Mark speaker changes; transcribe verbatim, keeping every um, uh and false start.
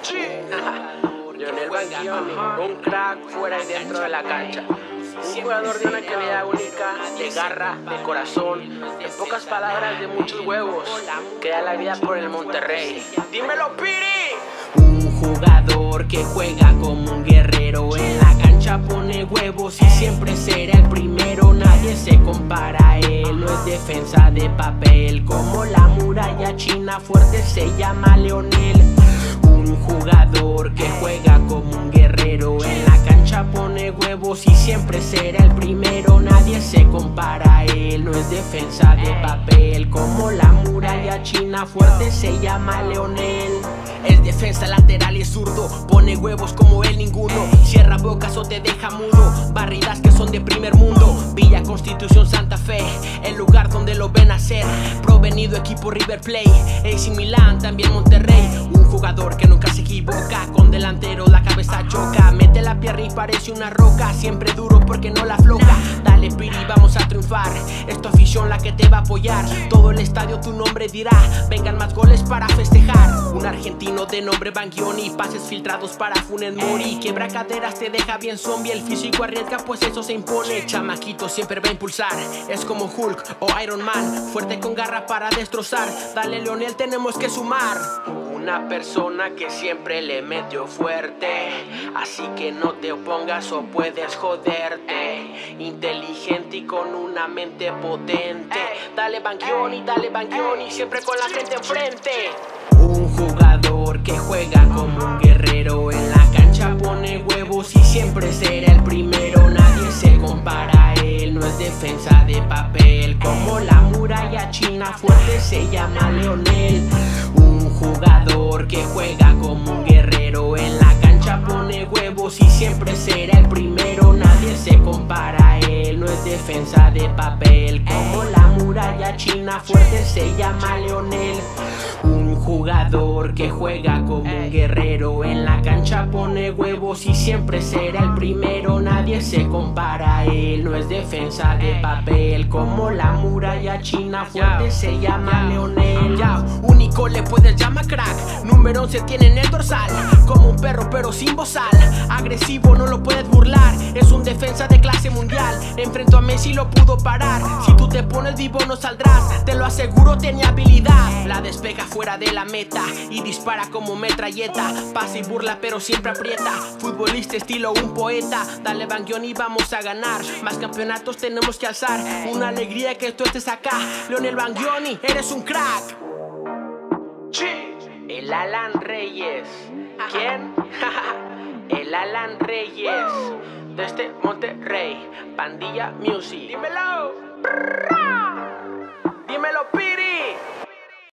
Speaker 1: Lionel Banguioni, un crack fuera y dentro de la cancha. Un jugador de una calidad única, de garra, de corazón, en pocas palabras, de muchos huevos, que da la vida por el Monterrey. ¡Dímelo, Piri!
Speaker 2: Un jugador que juega como un guerrero, en la cancha pone huevos y siempre será el primero. Nadie se compara a él, no es defensa de papel, como la muralla china fuerte se llama Lionel. Un jugador que juega como un guerrero, en la cancha pone huevos y siempre será el primero. Nadie se compara a él, no es defensa de papel, como la muralla china fuerte se llama Lionel. Es defensa lateral y es zurdo, pone huevos como él ninguno. Cierra bocas o te deja mudo, barridas que son de primer mundo. Villa Constitución Santa Fe, el lugar donde lo ven hacer. Provenido equipo River Plate, A C Milan, también Monterrey. Un jugador que nunca se equivoca, con delantero la cabeza choca. Mete la pierna y parece una roca, siempre duro porque no la afloja. Dale Piri, vamos a triunfar, es tu afición la que te va a apoyar. Todo el estadio tu nombre dirá, vengan más goles para festejar. Un argentino de nombre Banguioni, pases filtrados para Funes Mori. Quiebra caderas, te deja bien zombie, el físico arriesga pues eso se impone. Chamaquito siempre va a impulsar, es como Hulk o Iron Man, fuerte con garra para destrozar. Dale Lionel, tenemos que sumar.
Speaker 1: Una persona que siempre le metió fuerte, así que no te opongas o puedes joderte. Inteligente y con una mente potente. Dale Banguioni, dale Banguioni, siempre con la gente enfrente.
Speaker 2: Un jugador que juega como un guerrero, en la cancha pone huevos y siempre será el primero. Nadie se compara a él, no es defensa de papel, como la muralla china fuerte se llama Lionel. Un jugador que juega como un guerrero, en la cancha pone huevos y siempre será el primero. Nadie se compara a él, no es defensa de papel, como la muralla china fuerte se llama Lionel. Un jugador que juega como un guerrero, en la cancha pone huevos y siempre será el primero. Nadie se compara a él, no es defensa de papel, como la muralla china fuerte se llama Lionel. Único le puedes llamar crack, número once tiene en el dorsal, como un perro pero sin bozal. Agresivo no lo puedes burlar, es un defensa de clase mundial. Enfrentó a Messi y lo pudo parar, si tú te pones vivo no saldrás, te lo aseguro tenía habilidad. La despega fuera de la meta y dispara como metralleta, pasa y burla pero siempre aprieta, futbolista estilo un poeta. Dale Banguioni, vamos a ganar, más campeonatos tenemos que alzar. Una alegría que tú estés acá, Lionel Banguioni, eres un crack.
Speaker 1: El Alan Reyes. ¿Quién? El Alan Reyes, desde Monterrey, Pandilla Music. Dímelo. Dímelo, Piri.